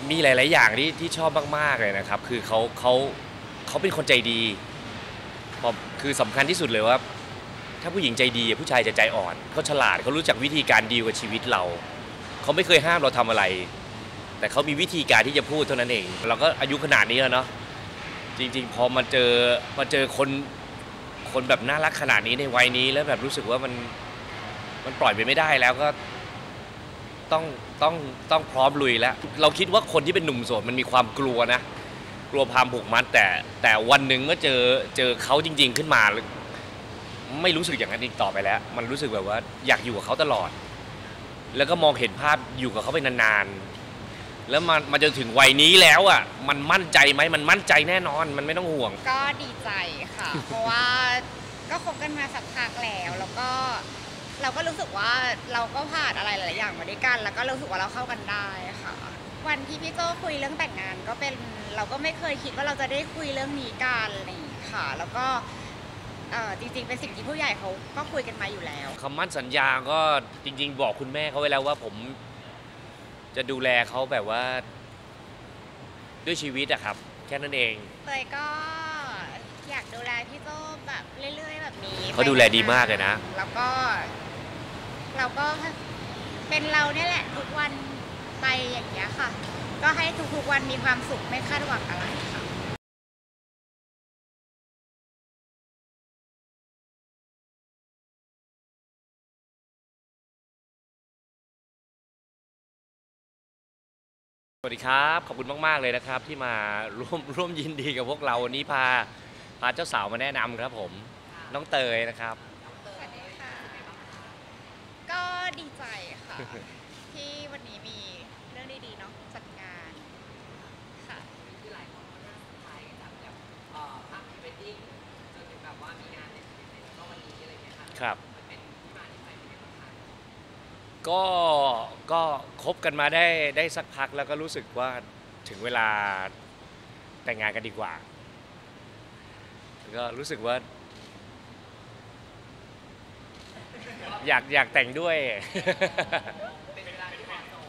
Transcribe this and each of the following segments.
มีหลายๆอย่างที่ชอบมากๆเลยนะครับคือเขาเป็นคนใจดีพอคือสำคัญที่สุดเลยว่าถ้าผู้หญิงใจดีผู้ชายจะใจอ่อนเขาฉลาดเขารู้จักวิธีการดีลกับชีวิตเราเขาไม่เคยห้ามเราทำอะไรแต่เขามีวิธีการที่จะพูดเท่านั้นเองเราก็อายุขนาดนี้แล้วเนาะจริงๆพอมาเจอคนแบบน่ารักขนาดนี้ในวัยนี้แล้วแบบรู้สึกว่ามันปล่อยไปไม่ได้แล้วก็ต้องต้องพร้อมลุยแล้วเราคิดว่าคนที่เป็นหนุ่มโสดมันมีความกลัวนะกลัวความผูกมัดแต่วันหนึ่งเมื่อเจอเขาจริงๆขึ้นมาไม่รู้สึกอย่างนั้นอีกต่อไปแล้วมันรู้สึกแบบว่าอยากอยู่กับเขาตลอดแล้วก็มองเห็นภาพอยู่กับเขาไปนานๆแล้วมาจนถึงวัยนี้แล้วอ่ะมันมั่นใจไหมมันมั่นใจแน่นอนมันไม่ต้องห่วงก็ดีใจค่ะ เพราะว่าก็คบกันมาสักพักแล้วก็เราก็รู้สึกว่าเราก็ผ่านอะไรหลายอย่างมาด้วยกันแล้วก็รู้สึกว่าเราเข้ากันได้ค่ะวันที่พี่โจ้คุยเรื่องแต่งงานก็เป็นเราก็ไม่เคยคิดว่าเราจะได้คุยเรื่องนี้กันอะไรอย่างนี้ค่ะแล้วก็จริงๆเป็นสิ่งที่ผู้ใหญ่เขาก็คุยกันมาอยู่แล้วคำมั่นสัญญาก็จริงๆบอกคุณแม่เขาไว้แล้วว่าผมจะดูแลเขาแบบว่าด้วยชีวิตอะครับแค่นั้นเองเลยก็อยากดูแลพี่โจ้แบบเรื่อยๆแบบนี้เขาดูแลดีมากเลยนะแล้วก็เราก็เป็นเราเนี่ยแหละทุกวันไปอย่างเงี้ยค่ะก็ให้ทุกๆวันมีความสุขไม่คาดหวังอะไรค่ะสวัสดีครับขอบคุณมากๆเลยนะครับที่มาร่วมยินดีกับพวกเราวันนี้พาเจ้าสาวมาแนะนำครับผมน้องเตยนะครับสวัสดีค่ะก็ดีใจค่ะที่วันนี้มีเรื่องดีๆเนาะจัดงานค่ะคือหลายคนก็น่าสนใจจากแบบภาพพรีเวดดิ้งจนถึงแบบว่ามีงานในชีวิตแล้วก็วันนี้อะไรเงี้ยค่ะครับมันเป็นที่มาที่ไปเป็นยังไงบ้างคะก็คบกันมาได้สักพักแล้วก็รู้สึกว่าถึงเวลาแต่งงานกันดีกว่าก็รู้สึกว่าอยากแต่งด้วยเป็นเวลาที่เหมาะสม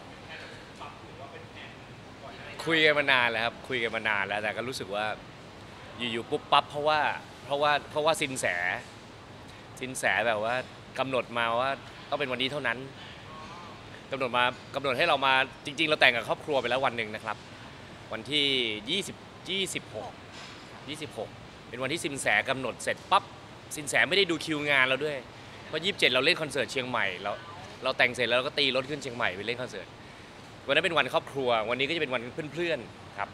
คุยกันมานานแล้วครับคุยกันมานานแล้วแต่ก็รู้สึกว่าอยู่ๆปุ๊บปั๊บเพราะว่าสินแสแบบว่ากำหนดมาว่าต้องเป็นวันนี้เท่านั้นกำหนดให้เรามาจริงๆเราแต่งกับครอบครัวไปแล้ววันหนึ่งนะครับวันที่26เป็นวันที่สินแสกำหนดเสร็จปั๊บสินแสไม่ได้ดูคิวงานเราด้วยเพราะ27เราเล่นคอนเสิร์ตเชียงใหม่เราแต่งเสร็จแล้วเราก็ตีรถขึ้นเชียงใหม่ไปเล่นคอนเสิร์ตวันนั้นเป็นวันครอบครัววันนี้ก็จะเป็นวันเพื่อนๆครับ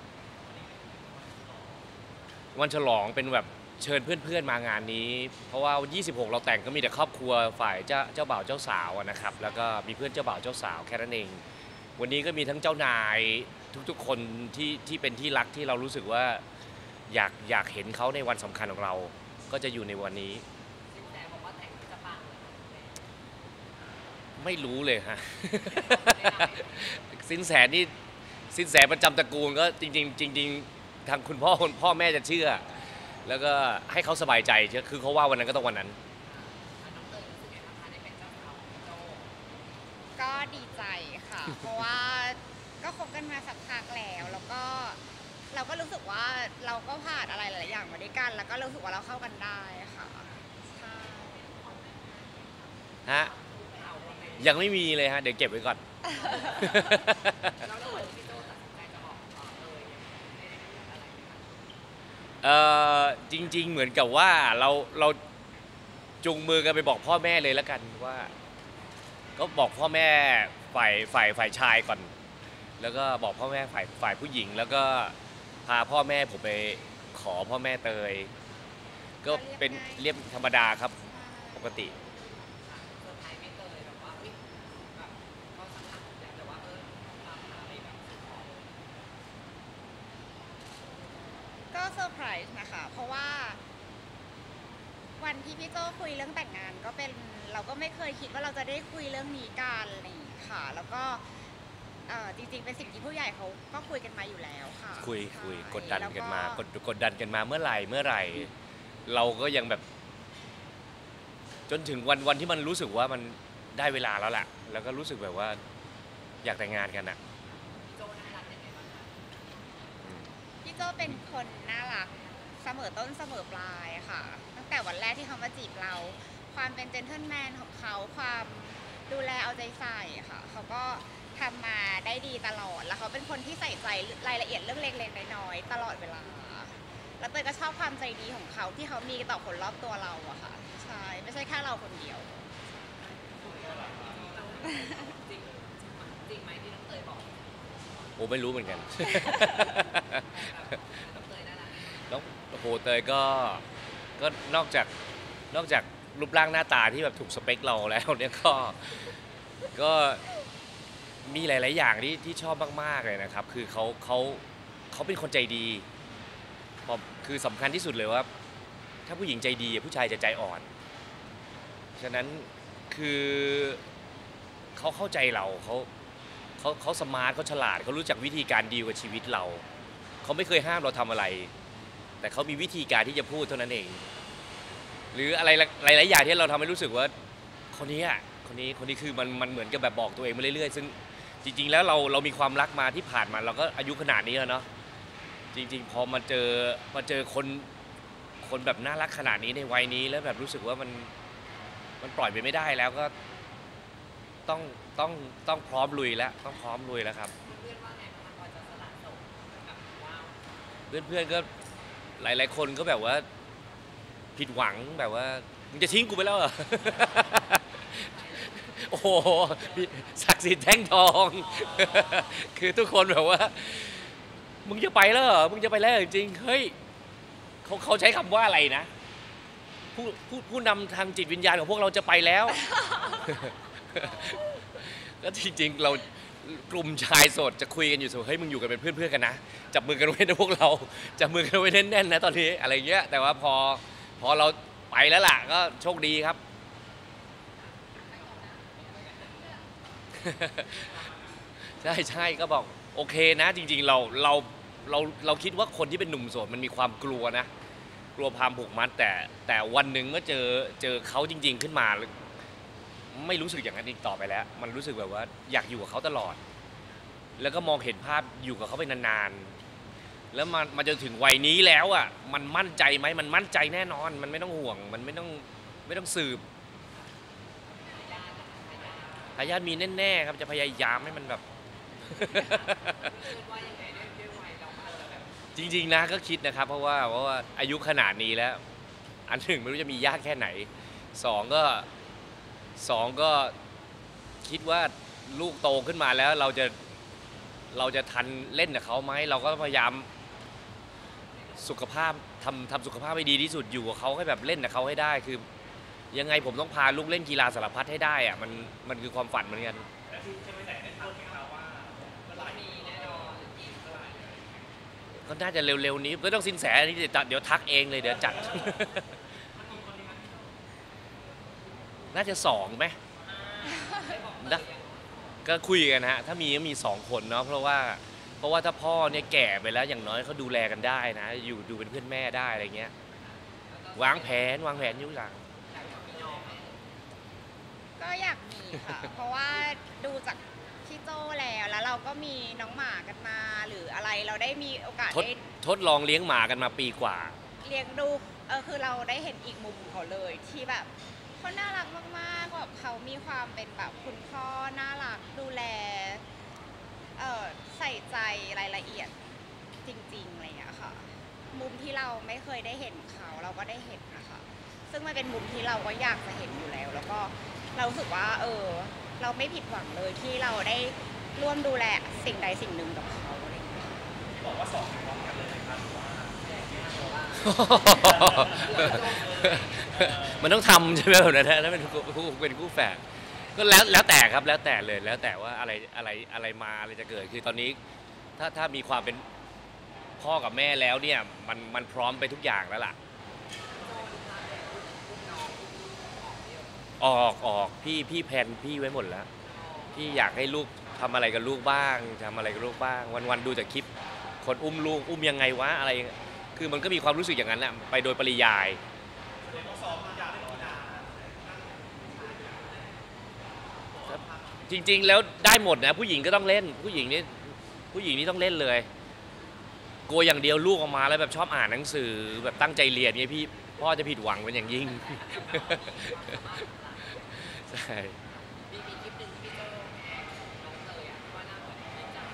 วันฉลองเป็นแบบเชิญเพื่อนๆมางานนี้เพราะว่า26เราแต่งก็มีแต่ครอบครัวฝ่ายเจ้าบ่าวเจ้าสาวนะครับแล้วก็มีเพื่อนเจ้าบ่าวเจ้าสาวแค่นั้นเองวันนี้ก็มีทั้งเจ้านายทุกๆคนที่เป็นที่รักที่เรารู้สึกว่าอยากเห็นเขาในวันสำคัญของเราก็จะอยู่ในวันนี้สินแสบอกว่าแต่งจะปังเลยไม่รู้เลยฮะ สินแสนี่สินแสประจำตระกูลก็จริงทางคุณพ่อแม่จะเชื่อแล้วก็ให้เขาสบายใจเชื่อคือเขาว่าวันนั้นก็ต้องวันนั้นน้องเตยรู้สึกไงบ้างคะได้เป็นเจ้าสาวของโจก็ดีใจค่ะเพราะว่าก็คบกันมาสักพักแล้วก็เราก็รู้สึกว่าเราก็ผ่านอะไรหลายอย่างมาด้วยกันแล้วก็รู้สึกว่าเราเข้ากันได้ค่ะใช่ฮะยังไม่มีเลยฮะเดี๋ยวเก็บไว้ก่อนแล้วเราพี่โจตัดสินใจจะบอกเตยอะไรจริงๆเหมือนกับว่าเราจูงมือกันไปบอกพ่อแม่เลยแล้วกันว่าก็บอกพ่อแม่ฝ่ายชายก่อนแล้วก็บอกพ่อแม่ฝ่ายผู้หญิงแล้วก็พาพ่อแม่ผมไปขอพ่อแม่เตยก็เป็นเรียบธรรมดาครับปกติเซอร์ไพรส์ไม่เตยแบบว่าแบบก็สักพักแล้วแต่ว่าพาไปแบบก็เซอร์ไพรส์นะคะเพราะว่าวันที่พี่โจ้คุยเรื่องแต่งงานก็เป็นเราก็ไม่เคยคิดว่าเราจะได้คุยเรื่องนี้กันอะไรอย่างนี้ค่ะแล้วก็จริงๆเป็นสิ่งที่ผู้ใหญ่เขาก็คุยกันมาอยู่แล้วค่ะคุยกดดันกันมากดดันกันมาเมื่อไหร่เราก็ยังแบบจนถึงวันที่มันรู้สึกว่ามันได้เวลาแล้วแหละแล้วก็รู้สึกแบบว่าอยากแต่งงานกันอ่ะพี่โจน่ารักยังไงบ้างคะโจ้เป็นคนน่ารักเสมอต้นเสมอปลายค่ะตั้งแต่วันแรกที่เขามาจีบเรา ความเป็นเจนเทิลแมนของเขาความดูแลเอาใจใส่ค่ะเขาก็ทำมาได้ดีตลอดแล้วเขาเป็นคนที่ใส่ใจรายละเอียดเรื่องเล็กๆน้อยๆตลอดเวลาแล้วเตยก็ชอบความใจดีของเขาที่เขามีต่อคนรอบตัวเราอะค่ะใช่ไม่ใช่แค่เราคนเดียวจริงจริงไหมที่น้องเตยบอกโอ้ไม่รู้เหมือนกันน้องเตยน่ารักน้องโอ้โหเตยก็นอกจากรูปร่างหน้าตาที่แบบถูกสเปคเราแล้วเนี่ยก็มีหลายๆอย่างที่ชอบมากๆเลยนะครับคือเขาเป็นคนใจดีพอคือสำคัญที่สุดเลยว่า ถ้าผู้หญิงใจดีผู้ชายจะใจอ่อนฉะนั้นคือเขาเข้าใจเราเขาสมาร์ทเขาฉลาดเขารู้จักวิธีการดีลกับชีวิตเราเขาไม่เคยห้ามเราทำอะไร แต่เขามีวิธีการที่จะพูดเท่านั้นเอง หรืออะไรหลายๆอย่างที่เราทำให้รู้สึกว่าคนนี้คือมันเหมือนกับแบบบอกตัวเองมาเรื่อยๆซึ่งจริงๆแล้วเรามีความรักมาที่ผ่านมาเราก็อายุขนาดนี้แล้วเนาะจริงๆพอมาเจอคนแบบน่ารักขนาดนี้ในวัยนี้แล้วแบบรู้สึกว่ามันปล่อยไปไม่ได้แล้วก็ต้องพร้อมลุยแล้วต้องพร้อมลุยแล้วครับเพื่อนว่าไงบ้างพอจะสละโสดกับว้าวเพื่อนๆก็หลายๆคนก็แบบว่าผิดหวังแบบว่ามึงจะทิ้งกูไปแล้วเหรอ โอ้โหศักดิ์สิทธิ์แท่งทอง คือทุกคนแบบว่ามึงจะไปแล้วเหรอมึงจะไปแล้วจริงๆเฮ้ยเขาใช้คำว่าอะไรนะผู้นำทางจิตวิญญาณของพวกเราจะไปแล้ว ก็จริงๆเรากลุ่มชายโสดจะคุยกันอยู่เสมอเฮ้ยมึงอยู่กันเป็นเพื่อนๆกันนะจับมือกันไว้นะพวกเราจับมือกันไว้แน่นๆนะตอนนี้อะไรเงี้ยแต่ว่าพอเราไปแล้วล่ะก็โชคดีครับ ใช่ก็บอกโอเคนะจริงๆเราคิดว่าคนที่เป็นหนุ่มโสดมันมีความกลัวนะกลัวความผูกมัดแต่วันหนึ่งเมื่อเจอเขาจริงๆขึ้นมาไม่รู้สึกอย่างนั้นอีกต่อไปแล้วมันรู้สึกแบบว่าอยากอยู่กับเขาตลอดแล้วก็มองเห็นภาพอยู่กับเขาไปนานๆแล้วมาจนถึงวัยนี้แล้วอ่ะมันมั่นใจไหมมันมั่นใจแน่นอนมันไม่ต้องห่วงมันไม่ต้องสืบทายาทมีแน่ๆครับจะพยายามให้มันแบบว่ายังไงด้วยวัยเราอาจจะแบบจริงๆนะก็คิดนะครับเพราะว่าอายุขนาดนี้แล้วอันหนึ่งไม่รู้จะมียากแค่ไหนสองก็คิดว่าลูกโตขึ้นมาแล้วเราจะทันเล่นกับเขาไหมเราก็พยายามสุขภาพทำสุขภาพให้ดีที่สุดอยู่กับเขาให้แบบเล่นกับเขาให้ได้คือยังไงผมต้องพาลูกเล่นกีฬาสารพัดให้ได้อะมันคือความฝันเหมือนกันก็น่าจะเร็วๆนี้ไม่ต้องสินแสนี่เดี๋ยวทักเองเลยเดี๋ยวจัด น่าจะ2ไหมนะก็คุยกันฮะถ้ามี2 คนเนาะเพราะว่าถ้าพ่อเนี่ยแก่ไปแล้วอย่างน้อยเขาดูแลกันได้นะอยู่ดูเป็นเพื่อนแม่ได้อะไรเงี้ยวางแผนอยู่หลังก็อยากมีค่ะ เพราะว่าดูจากพี่โจแล้วเราก็มีน้องหมากันมาหรืออะไรเราได้มีโอกาสได้ทดลองเลี้ยงหมากันมาปีกว่าเลี้ยงดูคือเราได้เห็นอีกมุมของเขาเลยที่แบบเขาน่ารักมากๆแบบเขามีความเป็นแบบคุณพ่อน่ารักดูแลใส่ใจรายละเอียดจริงๆอะไรอย่างเงี้ยค่ะมุมที่เราไม่เคยได้เห็นเขาเราก็ได้เห็นนะคะซึ่งมันเป็นมุมที่เราก็อยากจะเห็นอยู่แล้วแล้วก็เรารู้สึกว่าเราไม่ผิดหวังเลยที่เราได้ร่วมดูแลสิ่งใดสิ่งหนึ่งกับเขาอะไรอย่างเงี้ยบอกว่า2พร้อมกันเลยนะครับมันต้องทำใช่ไหมแบบนั้นถ้าเป็นคู่แฝดก็แล้วแต่ครับแล้วแต่เลยแล้วแต่ว่าอะไรมาอะไรจะเกิดคือตอนนี้ถ้ามีความเป็นพ่อกับแม่แล้วเนี่ยมันพร้อมไปทุกอย่างแล้วล่ะออกพี่แพนพี่ไว้หมดแล้วพี่อยากให้ลูกทำอะไรกับลูกบ้างวันดูจากคลิปคนอุ้มลูกอุ้มยังไงวะอะไรคือมันก็มีความรู้สึกอย่างนั้นแหละไปโดยปริยายจริงๆแล้วได้หมดนะผู้หญิงก็ต้องเล่นผู้หญิงนี่ต้องเล่นเลยกลัวอย่างเดียวลูกออกมาแล้วแบบชอบอ่านหนังสือแบบตั้งใจเรียนเนี่ยพี่พ่อจะผิดหวังเป็นอย่างยิ่ง ใช่มีคลิปหนึ่งที่พี่โจ้น้องเตยอะว่าหน้าเหมือนพี่จ๋า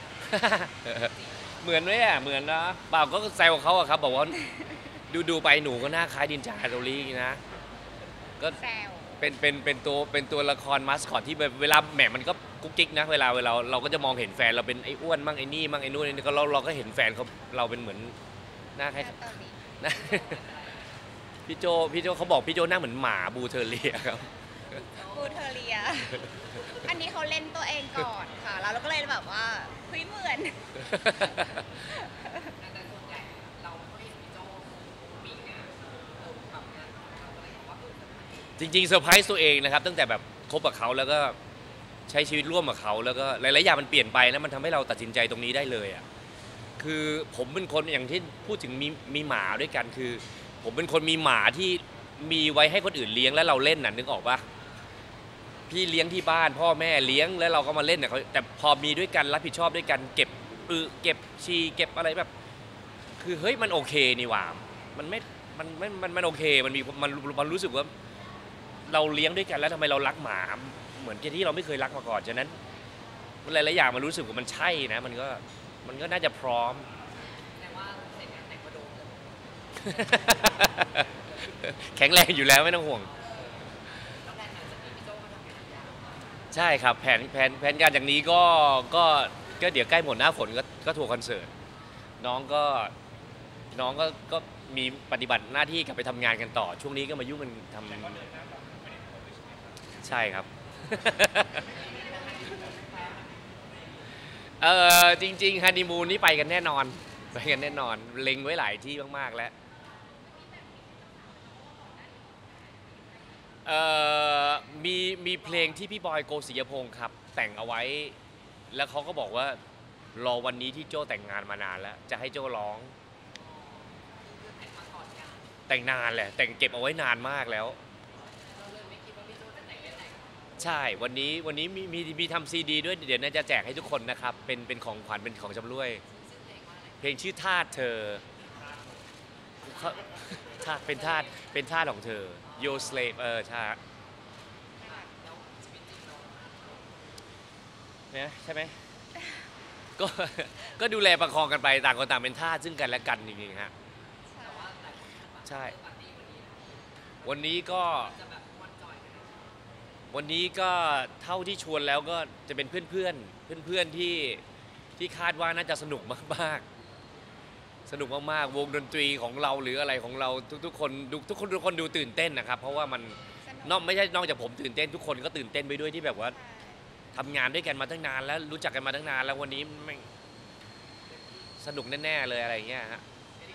เหมือนไหมอ่ะเหมือนนะเปล่าก็แซวเขาอะครับบอกว่าดูไปหนูก็หน้าคล้ายดินจาโรลี่นะก็แซวเป็นตัวละครมาสคอตที่แบบเวลาแหมมันก็กุ๊กกิ๊กนะเวลาเราก็จะมองเห็นแฟนเราเป็นไอ้อ้วนมั่งไอ้นี่มั่งไอ้นู่นไอ้นี่ก็เราก็เห็นแฟนเขาเราเป็นเหมือนหน้าคล้ายตอนนี้หน้า พี่โจเขาบอกพี่โจหน้าเหมือนหมาบูเทอร์เรียครับบูเทอเรีย อันนี้เขาเล่นตัวเองก่อนค่ะ แล้วเราก็เลยแบบว่าเฮ้ยเหมือนแต่ส่วนใหญ่เราก็เห็นพี่โจ้มีงานกับงานเราก็เลยบอกว่าจริงๆเซอร์ไพรส์ตัวเองนะครับตั้งแต่แบบคบกับเขาแล้วก็ใช้ชีวิตร่วมกับเขาแล้วก็หลายๆอย่างมันเปลี่ยนไปแล้วมันทำให้เราตัดสินใจตรงนี้ได้เลยอ่ะคือผมเป็นคนอย่างที่พูดถึงมีหมาด้วยกันคือ ผมเป็นคนมีหมาที่มีไว้ให้คนอื่นเลี้ยงแล้วเราเล่นน่ะนึกออกปะพี่เลี้ยงที่บ้านพ่อแม่เลี้ยงแล้วเราก็มาเล่นน่ะเขาแต่พอมีด้วยกันรับผิดชอบด้วยกันเก็บเก็บชีเก็บอะไรแบบ คือเฮ้ยมันโอเคนี่หว่ามันไม่มันโอเคมันรู้สึกว่า เราเลี้ยงด้วยกันแล้วทำไมเรารักหมาเหมือนที่เราไม่เคยรักมาก่อนฉะนั้นมันหลายๆอย่างมันรู้สึกว่ามันใช่นะมันก็น่าจะพร้อมแต่ว่าเสร็จงานแต่งก็โดนเลยแข็งแรงอยู่แล้วไม่ต้องห่วงแล้วแผนงานจะมีพี่โจ้ก็ทำงานยาวใช่ครับแผนการอย่างนี้ก็เดี๋ยวใกล้หมดหน้าฝนก็ทัวร์คอนเสิร์ตน้องก็มีปฏิบัติหน้าที่กลับไปทำงานกันต่อ ช่วงนี้ก็มายุ่งกันทำใช่ครับ จริงๆฮันนีมูนนี่ไปกันแน่นอนเล็งไว้หลายที่มากๆแล้วมีเพลงที่พี่บอยโกศิยพงศ์ครับแต่งเอาไว้ แล้วเขาก็บอกว่ารอวันนี้ที่โจ้แต่งงานมานานแล้วจะให้โจ้ร้องแต่งนานแหละแต่งเก็บเอาไว้นานมากแล้วเราเลยไม่คิดว่าพี่โจ้จะแต่งได้แต่งใช่วันนี้มีทำซีดีด้วยเดี๋ยวน่าจะแจกให้ทุกคนนะครับเป็นของขวัญเป็นของชำร่วย เพลงชื่อทาสเธอเขาทาสเป็นทาสของเธอ Your Slave ใช่เนี่ยใช่ไหม ก็ ก็ดูแลประคองกันไปต่างคนต่างเป็นทาสซึ่งกันและกันจริงๆฮะใช่วันนี้ก็เท่าที่ชวนแล้วก็จะเป็นเพื่อนที่คาดว่าน่าจะสนุกมากๆวงดนตรีของเราหรืออะไรของเราทุกคนดูตื่นเต้นนะครับเพราะว่ามันไม่ใช่นอกจากผมตื่นเต้นทุกคนก็ตื่นเต้นไปด้วยที่แบบว่าทำงานด้วยกันมาตั้งนานแล้วรู้จักกันมาตั้งนานแล้ววันนี้แม่งสนุกแน่ๆเลยอะไรอย่างเงี้ยฮะ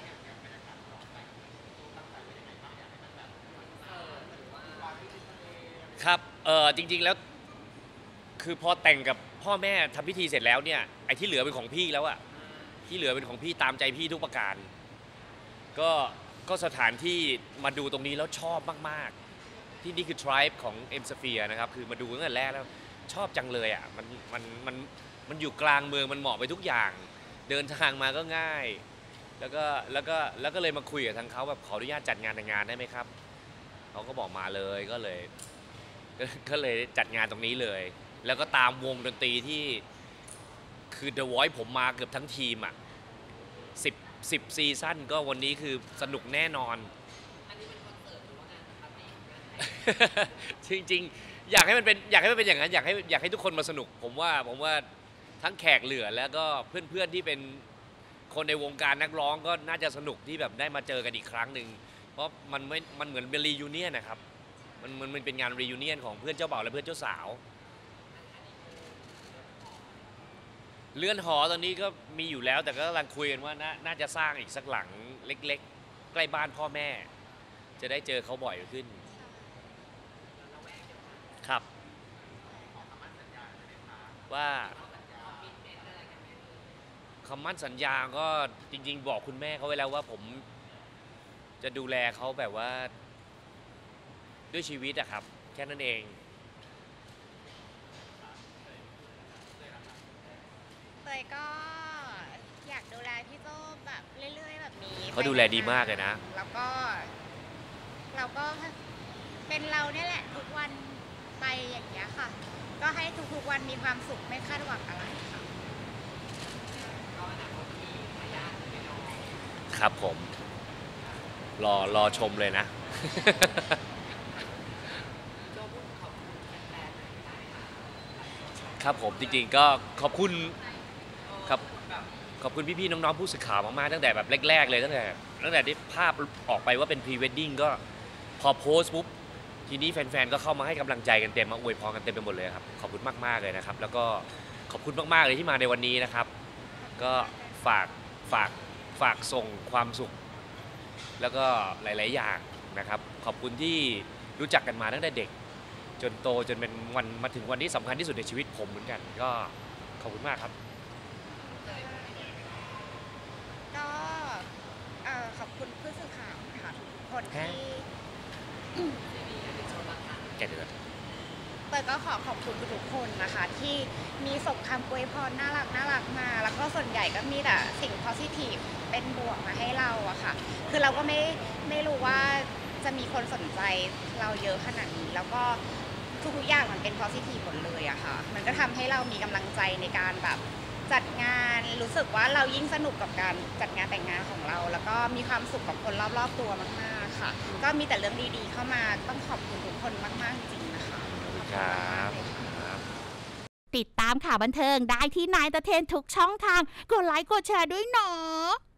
ครับจริงๆแล้วคือพอแต่งกับพ่อแม่ทำพิธีเสร็จแล้วเนี่ยไอ้ที่เหลือเป็นของพี่แล้วอะที่เหลือเป็นของพี่ตามใจพี่ทุกประการก็สถานที่มาดูตรงนี้แล้วชอบมากๆที่นี่คือ Tribe ของ M Sphere นะครับคือมาดูตั้งแต่แรกแล้วชอบจังเลยอ่ะมันอยู่กลางเมืองมันเหมาะไปทุกอย่างเดินทางมาก็ง่ายแล้วก็เลยมาคุยกับทางเขาแบบขออนุญาตจัดงานแต่งงานได้ไหมครับเขาก็บอกมาเลยก็เลยจัดงานตรงนี้เลย แล้วก็ตามวงดนตรีที่คือ The Voice ผมมาเกือบทั้งทีมอ่ะ10ซีซั่นก็วันนี้คือสนุกแน่นอนอันนี้เป็นคอนเสิร์ตหรือว่างานปาร์ตี้จริงๆอยากให้มันเป็นอย่างนั้นอยากให้ทุกคนมาสนุกผมว่าทั้งแขกเหลือแล้วก็เพื่อนๆที่เป็นคนในวงการนักร้องก็น่าจะสนุกที่แบบได้มาเจอกันอีกครั้งหนึ่งเพราะมันเหมือนเป็นรียูเนียนนะครับมันเป็นงานรียูเนียนของเพื่อนเจ้าบ่าวและเพื่อนเจ้าสาวเรือนหอตอนนี้ก็มีอยู่แล้วแต่ก็กำลังคุยกันว่าน่าจะสร้างอีกสักหลังเล็กๆใกล้บ้านพ่อแม่จะได้เจอเขาบ่อยขึ้นครับว่าคำมั่นสัญญาก็จริงๆบอกคุณแม่เขาไว้แล้วว่าผมจะดูแลเขาแบบว่าด้วยชีวิตอะครับแค่นั้นเองเตยก็อยากดูแลพี่โจ้เขาดูแลดีมากเลยนะแล้วก็เราก็เป็นเราเนี่ยแหละทุกวันไปอย่างเงี้ยค่ะ ก็ให้ทุกๆวันมีความสุขไม่คาดหวังอะไรค่ะก็อนาคตมีทายาทแน่นอนครับผม รอชมเลยนะโจพูดขอบคุณแฟนๆหน่อยได้ค่ะครับผมจริงๆก็ขอบคุณ ครับแบบขอบคุณพี่ๆน้องๆผู้สื่อข่าวมากๆตั้งแต่แบบแรกๆเลยตั้งแต่ที่ภาพออกไปว่าเป็นพรีเวดดิ้งก็พอโพสต์ปุ๊บทีนี้แฟนๆก็เข้ามาให้กำลังใจกันเต็มมาอวยพรกันเต็มไปหมดเลยครับขอบคุณมากๆเลยนะครับแล้วก็ขอบคุณมากๆเลยที่มาในวันนี้นะครับ ก็ฝากส่งความสุข แล้วก็หลายๆอย่างนะครับขอบคุณที่รู้จักกันมาตั้งแต่เด็ก จนโตจนเป็นวันมาถึงวันที่สำคัญที่สุดในชีวิตผมเหมือนกัน ก็ขอบคุณมากครับก็ขอบคุณผู้สื่อข่าวนะคะทุกคนฮะที่แกเดือดเตยก็ขอบคุณทุกๆคนนะคะ ที่มีส่งคำอวยพรน่ารักมา แล้วก็ส่วนใหญ่ก็มีแต่สิ่ง positive เป็นบวกมาให้เราอะค่ะ คือเราก็ไม่รู้ว่าจะมีคนสนใจเราเยอะขนาดนี้ แล้วก็ทุกๆอย่างมันเป็น positive หมดเลยอะค่ะ มันก็ทำให้เรามีกำลังใจในการแบบจัดงานรู้สึกว่าเรายิ่งสนุกกับการจัดงานแต่งงานของเรา แล้วก็มีความสุขกับคนรอบๆตัวมากๆค่ะ ก็มีแต่เรื่องดีๆเข้ามาต้องขอบคุณทุกคนมากๆจริงๆนะคะครับติดตามข่าวบันเทิงได้ที่นายตะเทนทุกช่องทาง กดไลค์กดแชร์ด้วยเนาะ